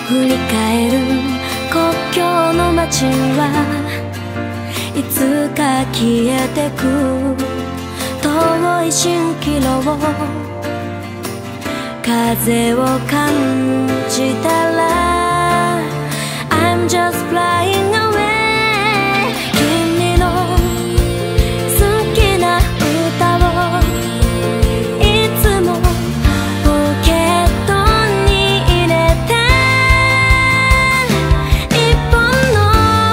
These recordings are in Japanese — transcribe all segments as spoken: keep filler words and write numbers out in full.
振り返る国境の街はいつか消えてく遠い蜃気楼風を感じたら I'm just flying away 君の好きな歌をいつもポケットに入れて一本の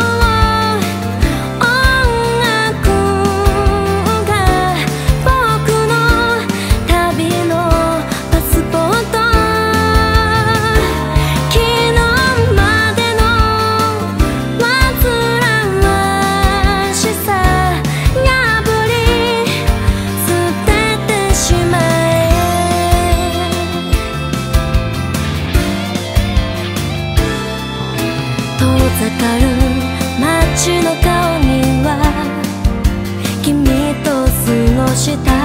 音楽が僕の旅のパスポート昨日までの煩わしさ破り捨ててしまえ遠ざかる街の顔には君と過ごした